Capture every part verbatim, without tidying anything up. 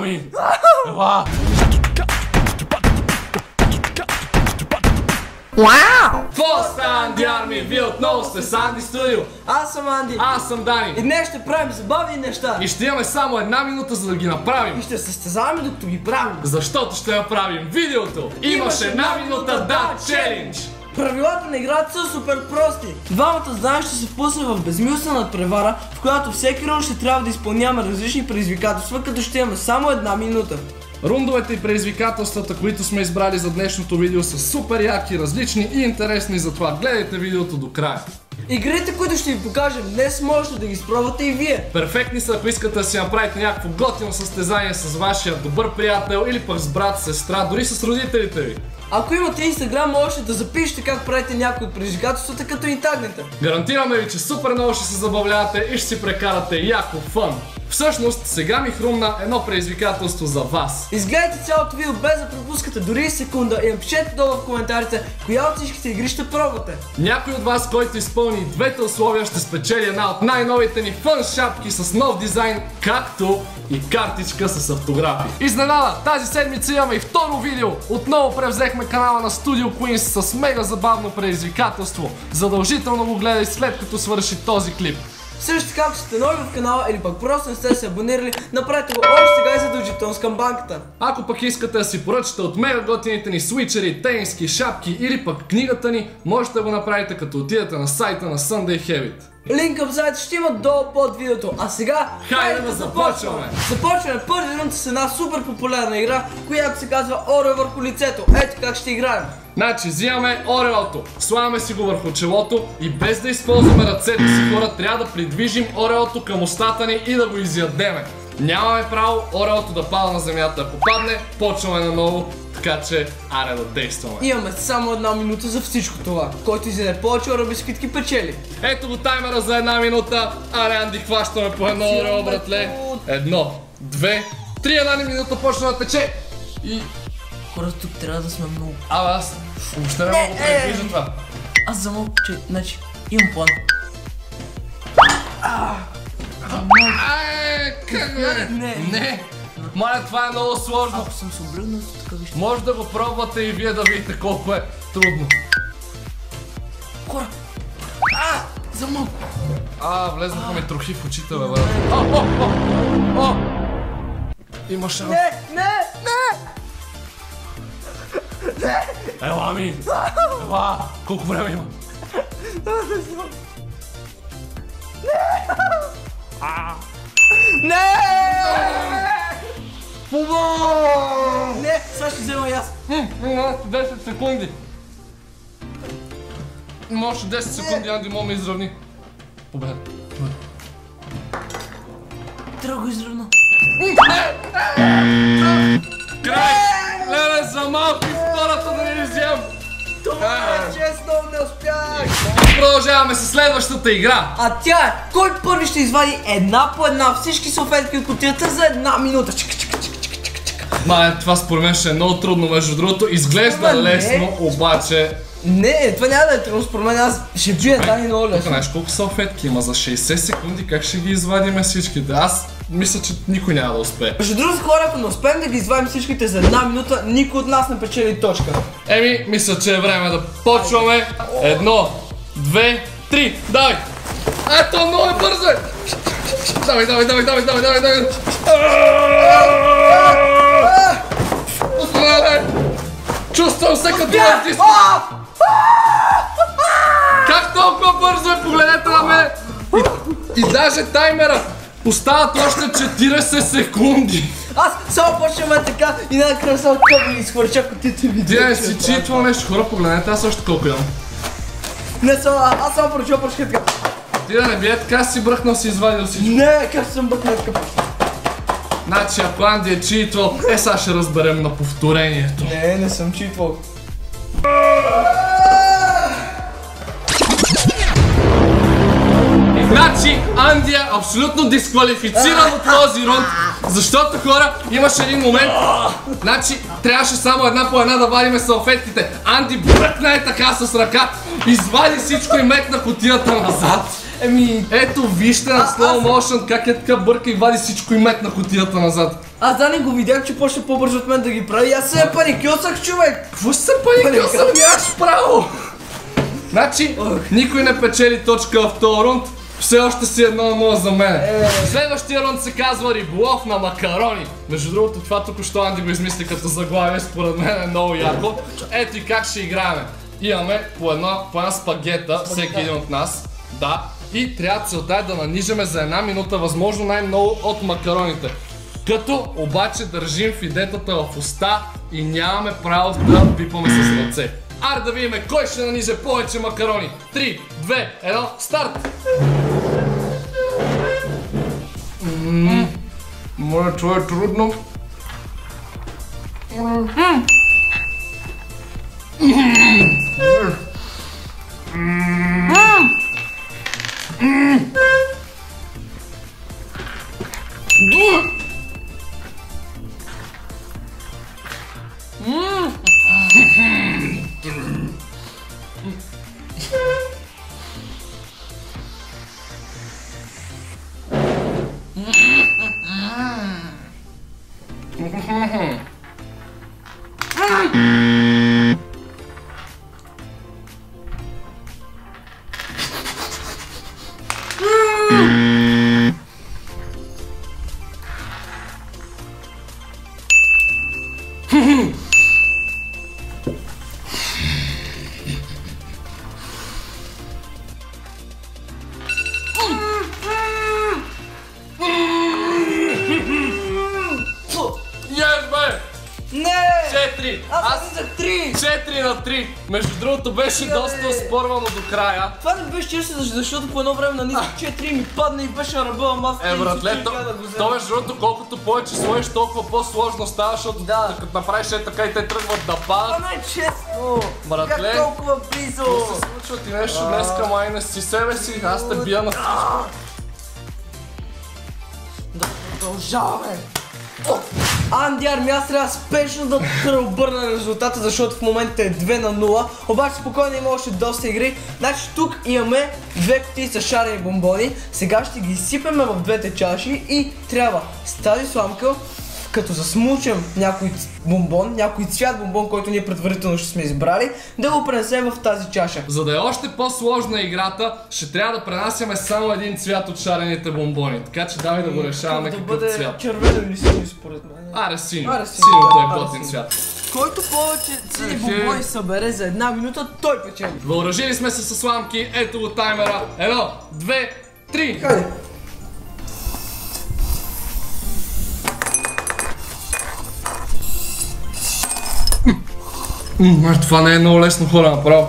Ами! Ела! Вау! Какво става, Анди Арми? Вие отново сте с Анди Студио. Аз съм Анди. Аз съм Дани. И днес ще правим забавни неща. И ще имаме само една минута, за да ги направим. И ще състезаваме, докато ги правим. Защото ще направим видеото. Имаш една минута да челендж. Правилата на играта са супер прости. Двамата знаеш ще се впуснем в безмилостна превара, в която всеки рун ще трябва да изпълняваме различни предизвикателства, като ще имаме само една минута. Рундовете и предизвикателствата, които сме избрали за днешното видео, са супер яки, различни и интересни, затова гледайте видеото до края. Игрите, които ще ви покажем днес, можете да ги изпробвате и вие. Перфектни са, ако искате да си направите някакво готино състезание с вашия добър приятел или пък с брат, сестра, дори с родителите ви. Ако имате инстаграм, можете да запишете как правите някои от предизвикателствата, като ни тагнете. Гарантираме ви, че супер много ще се забавлявате и ще си прекарате яко фън. Всъщност, сега ми хрумна едно предизвикателство за вас. Изгледайте цялото видео без да пропускате дори и секунда и напишете долу в коментарите коя от всичките игри ще пробвате. Някой от вас, който изпълни двете условия, ще спечели една от най-новите ни фън шапки с нов дизайн, както и картичка с автографи. Изненада! Тази седмица имаме и второ видео. Отново превзехме канала на Studio Queens с мега забавно предизвикателство. Задължително го гледай след като свърши този клип. Също така, ако сте нови в канала или пък просто не сте се абонирали, направете го още сега и задължително с камбанката. Ако пък искате да си поръчате от мега готините ни свичери, тениски, шапки или пък книгата ни, можете да го направите като отидете на сайта на Sunday Habit. Линк към сайта ще има долу под видеото, а сега хайде да започваме! Започваме първи рунд с една супер популярна игра, която се казва Орео върху лицето. Ето как ще играем. Значи взимаме ореото, слагаме си го върху челото и без да използваме ръцете си, хора, трябва да придвижим ореото към устата ни и да го изядеме. Нямаме право ореото да пада на земята. Ако падне, почваме наново, така че аре да действаме. Имаме само една минута за всичко това. Който изяде повече орео бисквитки печели. Ето го таймера за една минута. Аре, Анди, хващаме по едно орео, братле. Едно, две, три, една минута почна да тече. И... Хора, тук трябва да сме много. Абе, аз въобще не мога да предвижда това. Аз замълк, че, значи, имам план. Ай, как бе? Не. Не. Маля, това е много сложно. Ако съм се обръгнал, така вижте. Може да го пробвате и вие да видите колко е трудно. Хора! А! Замълк! А, влезнаха ми трохи в очите, бе, брат. О, о, о, о! Има шанс. Не, не, не! Ела ми! Ела! Колко време има? Не! Фуба! Не, сега ще взема и аз. десет секунди. Има още десет секунди, Анди, мога ме изравни. Победа. Трябва го изравна. Край! Леле, за малко и втората да не изям! Това е честно, не успях! Продължаваме с следващата игра. А тя е, кой първи ще извади една по една всички салфетки от кутията за една минута. Чика, чика, чика, чика, чика, чика. Мале, това според мен ще е много трудно, между другото. Изглежда Ама не. лесно, обаче... Не, това няма да е трудно, според мен аз ще бия Дани много Тук лесно. знаеш колко салфетки има за шейсет секунди, как ще ги извадиме всичките? Аз мисля, че никой няма да успее. Между другото, хора, ако не успеем да ги извадим всичките за една минута, никой от нас не печели точка. Еми, мисля, че е време да почваме. Едно, две, три, давай! Ето, много е бързо! Давай, давай, давай, давай, давай, давай, давай! Останале! Чувствам се като артист! Как толкова бързо е? Погледнете на мен! И, и даже таймера! Остават още четиридесет секунди! Аз само почваме така и накрая само къв ми изхвърча кутията ми. Ти не си читвал нещо, хора, погледнете, аз още колко имам. Не, само, аз само поръчва почка така. Ти да не бие, така си бръхнал, си извадил всичко. Не, как съм бъкнал така. Значи, ако Анди е читвал, е сега ще разберем на повторението. Не, не съм читвал. Значи, Анди е абсолютно дисквалифициран от този рунд, защото, хора, имаше един момент, значи, трябваше само една по една да вадиме салфетките. Анди бръкна е така с ръка, извади всичко и метна кутията назад. Еми... Ето вижте на slow motion как е така бърка и вади всичко и метна кутията назад. Аз да не го видях, че почне по-бързо от мен да ги прави. Аз се паникьосах, човек! Какво ще се паникьосах? Нямаш право! Значи, никой не печели точка във втори рунд. Все още си едно на нула за мен. Следващия рунд се казва риболов на макарони. Между другото, това току-що Анди го измисли като заглавие, според мен е много яко. Ето и как ще играем. Имаме по една, по една спагета, всеки един от нас. Да. И трябва целта е да нанижеме за една минута възможно най-много от макароните. Като обаче държим фидетата в уста и нямаме право да пипаме с ръце. Аре да видим кой ще наниже повече макарони. три, две, едно, старт! Моля, това е трудно. четири на три. Между другото беше доста оспорвано до края. Това не беше честно, защото по едно време нанизах четири ми падна и беше ръбъла маска. Е, братле, то между другото колкото повече сложиш, толкова по-сложно става, защото като направиш е така и те тръгват да падат. Това не е честно. Братле, как толкова близо? Какво се случва ти нещо днеска, май не си себе си, аз те бия на всичко. Да продължаваме. Анди Арми, аз трябва спешно да преобърна резултата, защото в момента е две на нула. Обаче спокойно има още доста игри. Значи тук имаме две кутии с шарени бомбони. Сега ще ги изсипеме в двете чаши и трябва с тази сламка, като засмучем някой бомбон, някой цвят бомбон, който ние предварително ще сме избрали, да го пренесем в тази чаша. За да е още по-сложна играта, ще трябва да пренасяме само един цвят от шарените бомбони. Така че давай да го решаваме какъв цвят. Да бъде червено или синьо според мен. Аре синьо. Синьото е готин цвят. Който повече сини бомбони събере за една минута, той печели. Въоръжили сме се с сламки, ето го таймера. Едно, две, три. Хайде. Ммм, това не е много лесно, хора, направо.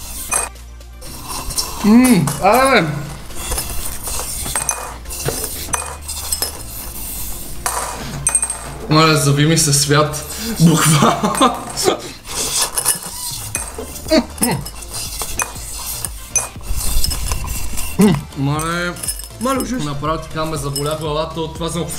Ммм, аре бе. Моля, зави ми се свят. Буквално. Мале, Мале, ужас. Направо така ме заболя главата от това за...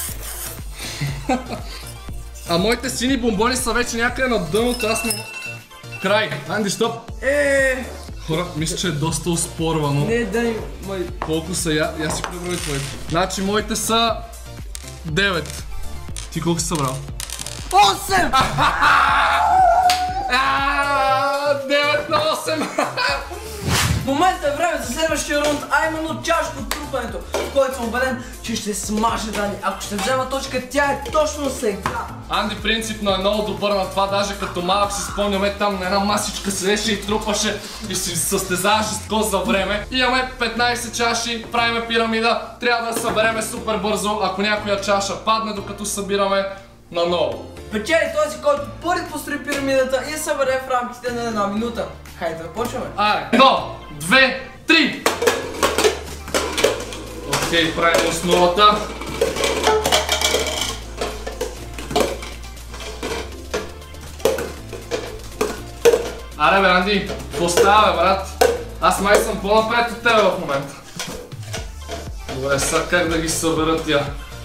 А моите сини бомбони са вече някъде на дъното, аз не... Край! Анди, стоп! Е. Хора, мисля, че е доста оспорвано. Не, дай, май... Колко са я? Я си преброи твоите. Значи моите са... девет. Ти колко си събрал? осем! девет на осем! В момента е време за следващия рунд, а именно чашка от трупането, в който съм убеден, че ще смаже Дани. Ако ще взема точка, тя е точно сега. Анди принципно е много добър на това, даже като малък си спомняме там на една масичка седеше и трупаше и си състезаваше с такова за време. Имаме петнайсет чаши, правиме пирамида, трябва да събереме супер бързо, ако някоя чаша падне докато събираме наново. Печели този, който първи построи пирамидата и събере в рамките на една минута. Хайде да почваме. Айде, едно, две, три! Окей, правим основата. Аре бе, Анди, поставя бе, брат. Аз май съм по-напред от тебе в момента. Добре, сега как да ги събера тя?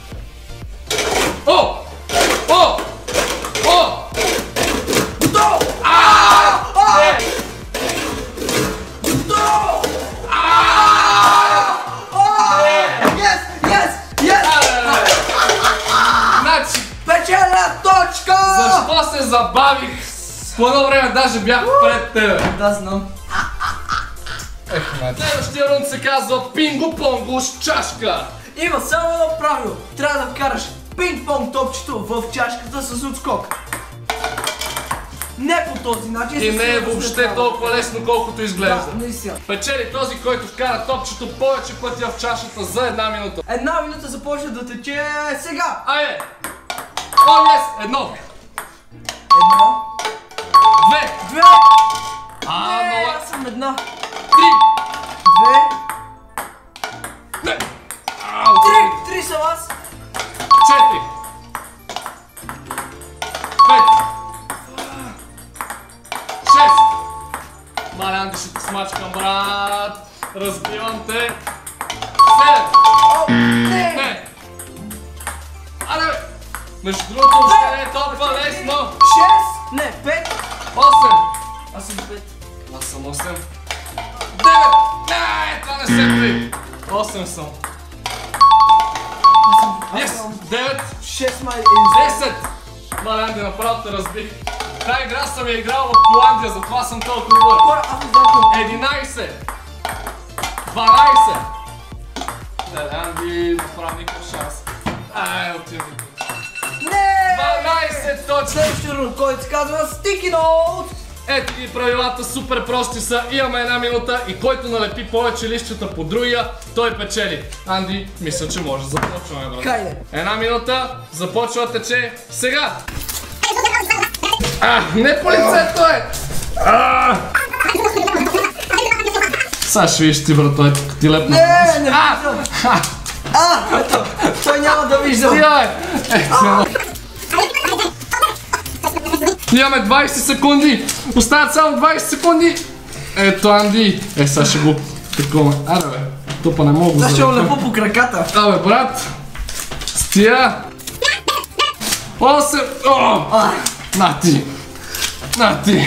О! О! О! Готово! Ааа! Не! Ааа! се забавих. По едно време даже бях пред тебе. Да, знам. Ех, май. Следващия рунд се казва пинго-понго с чашка. Има само едно правило. Трябва да вкараш пинг-понг топчето в чашката с отскок. Не по този начин. И не е въобще толкова лесно, колкото изглежда. Да, наистина. Печели този, който вкара топчето повече пъти в чашата за една минута. Една минута започва да тече сега. Айде! О, yes! Едно! Едно. Две! Две! А, Не, нула! аз съм една. Три! Две. Не! Ау, Три! Три съм аз. четири! Пет! Шест! Мале, Анди, ще те смачкам, брат! Разбивам те! Седем! О, не! Не! Аре, бе! Между другото, въобще не е толкова лесно! Шест! Не, пет! Осем! Аз съм пет. Аз съм осем. Девет! Не, това не се брои! Осем съм. Аз съм... аз Yes! съм... Девет! Шест май... Десет! Мале, Анди, направо те разбих. Тази игра съм я играл в Холандия, затова съм толкова добър. Хора, аз не знам колко. Единайсет! Дванайсет! Не, Анди, направо никакъв шанс. Ай, отивам. Не! дванайсет точно! Следващия рунд, който се казва Sticky Note! Ето ги правилата, супер прости са, имаме една минута и който налепи повече листчета по другия, той печели. Анди, мисля, че може. Започваме, брат. Хайде. Една минута, започва тече сега. А, не по лицето е! А! Сега ще виж ти, брат, той тук ти лепна. Не, не А! виждам. А, ето, той няма да вижда. Стига, бе! Ето, имаме двайсет секунди! Остават само двайсет секунди! Ето, Анди! Е, сега ще го такова. Аре, бе! Тупа не мога го Сега ще го залепя. лепо по краката. Абе, брат! Стия! Осем! О! На ти! На ти!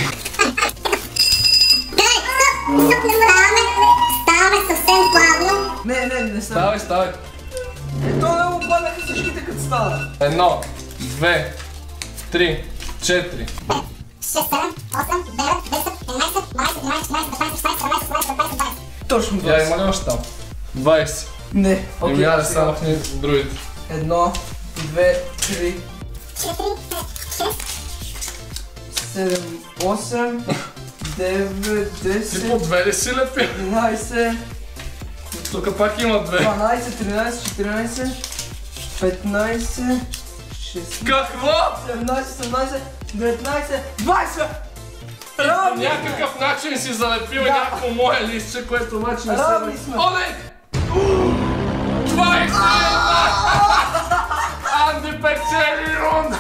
Ставаме съвсем плавно. Не, не, не става. Ставай, ставай! Ето не му паднаха всичките като става. Едно, две, три, четири. шест, седем, осем, девет, десет, единайсет, дванайсет, тринайсет, четиринайсет, петнайсет, шестнайсет, седемнайсет, осемнайсет, двайсет. Точно Я двайсет. има ли още там? двайсет. Не, окей. Еми, аре, сега. само в ни другите. Едно, две, три, четири, пет, шест. седем, осем, девет, Ти десет, по две ли си лепи? единайсет, Тук пак има две. дванайсет, тринайсет, четиринайсет, петнайсет, шестнайсет, Какво? седемнайсет, осемнайсет, деветнайсет, двайсет! По Равни сме! някакъв начин си залепил Да. някакво мое листче, което обаче не се... Равни сме! О, не! двайсет! Анди печели рунд!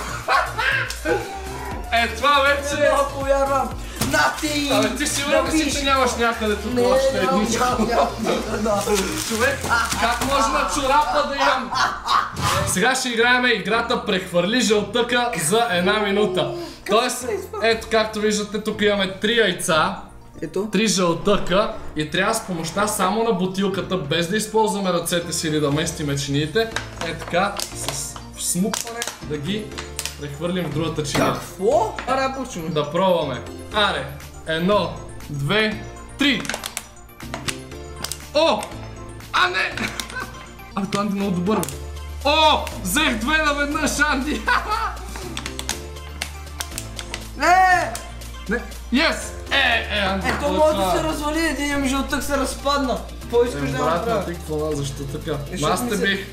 Е, това вече... Не мога повярвам! На ти! Абе, ти сигурен ли си, че нямаш някъде тук Не, още нямам, едничко? нямам, нямам, да. Човек, как може на чорапа да имам? Сега ще играем играта Прехвърли жълтъка за една минута. Тоест, ето както виждате, тук имаме три яйца, Ето. три жълтъка и трябва с помощта само на бутилката, без да използваме ръцете си или да местиме чиниите, е така, с смукване да ги прехвърлим в другата чиния. Какво? Аре, почваме. Да пробваме. Аре, едно, две, три. О! А не! А, това Анди много добър. О! Взех две наведнъж, Анди! Не! Не! Йес! Е, е, Анди! Ето може да се развали, един ми жълтък се разпадна. Какво искаш да Брат, направя? ти какво, защо така? Защото Аз ми те се- бих.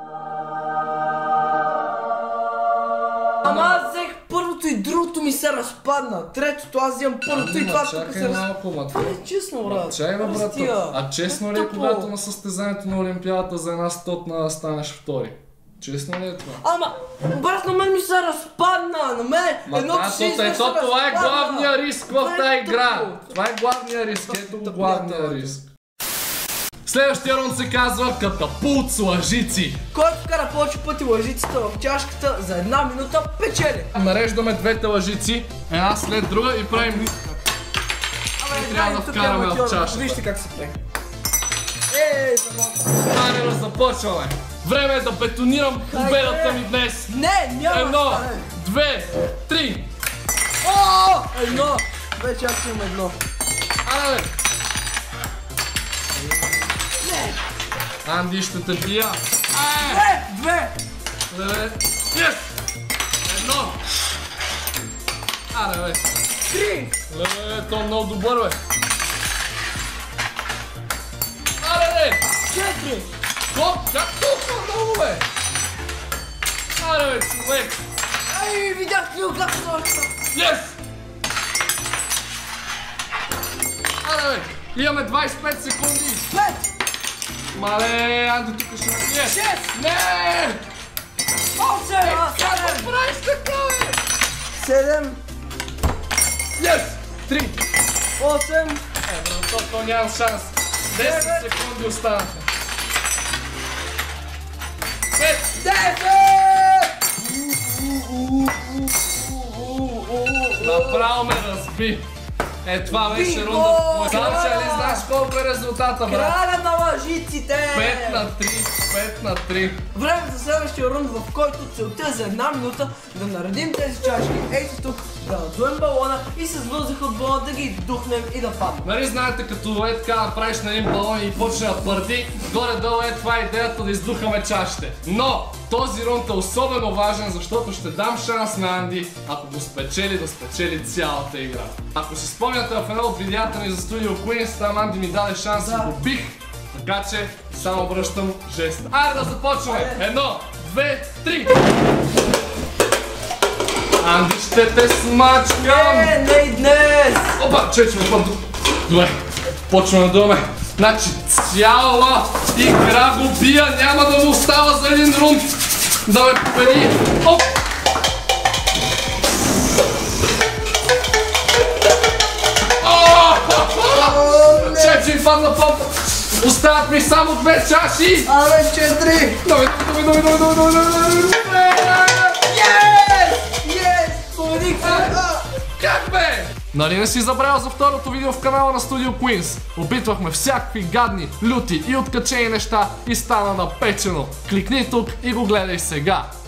Ама аз взех първото и другото ми се разпадна. Третото аз взимам първото и Ма, това тук чакай се разпадна. малко, ма това. Е, честно, брат. Чай, бе, брат. Стига. А честно ли е, Тъпо. когато на състезанието на Олимпиадата за една стотна станеш втори? Честно ли е това? Ама, брат, на мен ми се разпадна, на мен Ма едното да, си то, иска ето, се това е разпадна. главния риск в Това е тази игра. тъпо. Това е главния риск. Ето го Тъп, главния да, да. риск. Следващия рунд се казва Катапулт с лъжици. Който вкара повече пъти лъжицата в чашката за една минута печели. Нареждаме двете лъжици, една след друга и правим... Абе, трябва да тук вкараме е в аматьор. чашата. Вижте как се прави. Ей, за малко. Айде да започваме. Време е да бетонирам победата ми днес. Не, няма Едно, да стане. две, три. О! Едно! Вече аз имам едно. Аре, бе! Анди ще те бия. Две! Две! Леле, yes! Едно! Аре, бе! Три! Леле, то е много добър, бе! Аре, бе! Четири! Ко? Как толкова много, бе? Аре, бе, човек! Ай, видях ли как сложка? Yes! Аре, бе! Имаме двайсет и пет секунди! Пет! Мале, Анди тук ще... Yes! Шест! Не! Осем! Как Седем! го правиш така, бе? Седем! Yes! Три! Осем! Е, брато, то нямам шанс. десет секунди останаха. Пет! Десет! Направо ме разби. Е, това беше Бинго! рунда. Знам, че Края! ли знаеш колко е резултата, брат? Краля на лъжиците! пет на три, пет на три. Време за следващия рунд, в който целта е за една минута да наредим тези чашки, ето тук, да надуем балона и с въздуха от балона да ги духнем и да паднем. Нали знаете, като е така направиш на един балон и почне да пърди, горе-долу е това идеята да издухаме чашите. Но този рунд е особено важен, защото ще дам шанс на Анди, ако го спечели, да спечели цялата игра. Ако си спомняте в едно от видеята ми за Studio Queens, там Анди ми даде шанс и го бих. Така че само връщам жеста. Айде да започваме! Едно, две, три! Анди, ще те смачкам! Не, не и днес! Опа, чече ме пъм. Добре, почваме да думаме. Значи цяла игра го бия, няма да му остава за един рунд да ме победи. Оп! Чече ми падна помпа. Остават ми само две чаши. Абе, четири! Давай, давай, давай, давай, давай, давай, давай, давай. Yes! Yes! Победих се! Как бе? Нали не си забравял за второто видео в канала на Studio Queens? Опитвахме всякакви гадни, люти и откачени неща и стана напечено. Кликни тук и го гледай сега.